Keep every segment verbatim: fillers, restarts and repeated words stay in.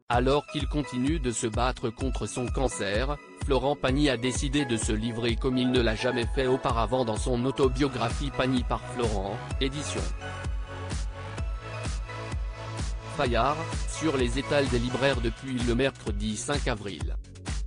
Alors qu'il continue de se battre contre son cancer, Florent Pagny a décidé de se livrer comme il ne l'a jamais fait auparavant dans son autobiographie Pagny par Florent, édition Fayard, sur les étals des libraires depuis le mercredi cinq avril.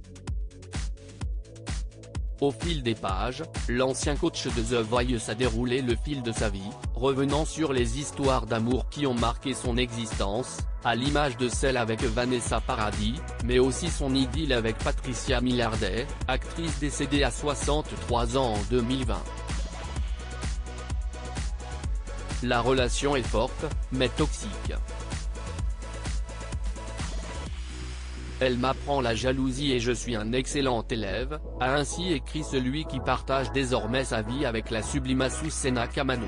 Au fil des pages, l'ancien coach de The Voice a déroulé le fil de sa vie, revenant sur les histoires d'amour qui ont marqué son existence, à l'image de celle avec Vanessa Paradis, mais aussi son idylle avec Patricia Millardet, actrice décédée à soixante-trois ans en deux mille vingt. La relation est forte, mais toxique. Elle m'apprend la jalousie et je suis un excellent élève, a ainsi écrit celui qui partage désormais sa vie avec la sublime Azucena Camano.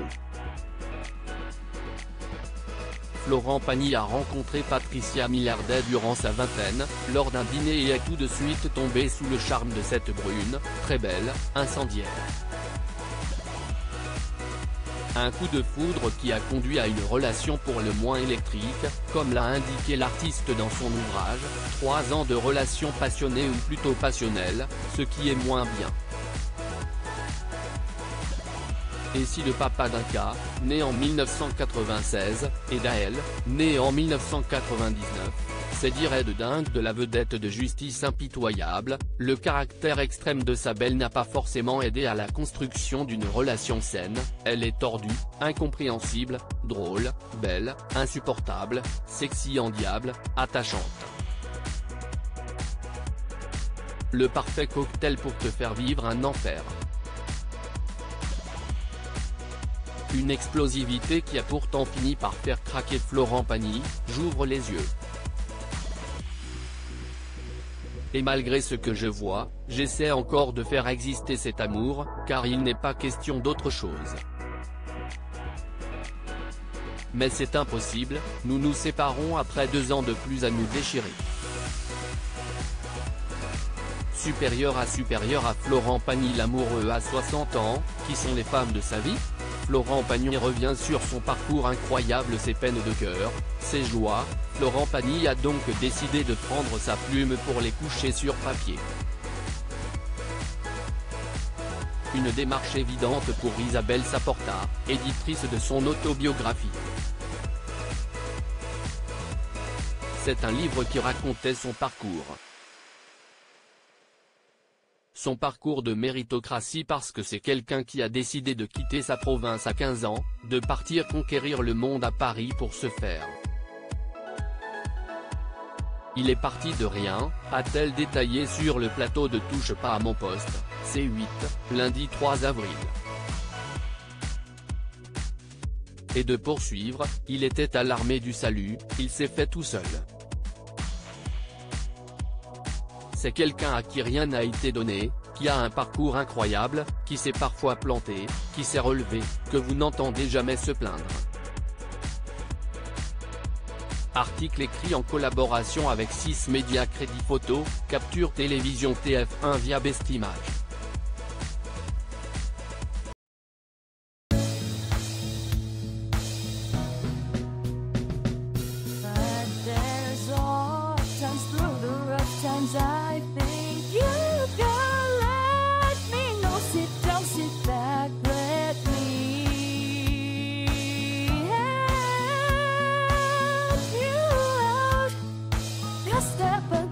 Florent Pagny a rencontré Patricia Millardet durant sa vingtaine, lors d'un dîner et est tout de suite tombé sous le charme de cette brune, très belle, incendiaire. Un coup de foudre qui a conduit à une relation pour le moins électrique, comme l'a indiqué l'artiste dans son ouvrage, trois ans de relation passionnée ou plutôt passionnelle, ce qui est moins bien. Et si le papa d'un cas, né en mille neuf cent quatre-vingt-seize, et d'Aël, né en mille neuf cent quatre-vingt-dix-neuf, c'est dire de dingue de la vedette de justice impitoyable, le caractère extrême de sa belle n'a pas forcément aidé à la construction d'une relation saine, elle est tordue, incompréhensible, drôle, belle, insupportable, sexy en diable, attachante. Le parfait cocktail pour te faire vivre un enfer. Une explosivité qui a pourtant fini par faire craquer Florent Pagny, j'ouvre les yeux. Et malgré ce que je vois, j'essaie encore de faire exister cet amour, car il n'est pas question d'autre chose. Mais c'est impossible, nous nous séparons après deux ans de plus à nous déchirer. Supérieur à supérieur à Florent Pagny l'amoureux à soixante ans, qui sont les femmes de sa vie ? Florent Pagny revient sur son parcours incroyable, ses peines de cœur, ses joies. Florent Pagny a donc décidé de prendre sa plume pour les coucher sur papier. Une démarche évidente pour Isabelle Saporta, éditrice de son autobiographie. C'est un livre qui racontait son parcours. Son parcours de méritocratie parce que c'est quelqu'un qui a décidé de quitter sa province à quinze ans, de partir conquérir le monde à Paris pour se faire. Il est parti de rien, a-t-elle détaillé sur le plateau de Touche pas à mon poste, C huit, lundi trois avril. Et de poursuivre, il était à l'armée du salut, il s'est fait tout seul. C'est quelqu'un à qui rien n'a été donné, qui a un parcours incroyable, qui s'est parfois planté, qui s'est relevé, que vous n'entendez jamais se plaindre. Article écrit en collaboration avec six médias Crédit Photo, Capture Télévision T F un via Best Image. I think you can let me know. Sit down, sit back, let me help you out. Just step back.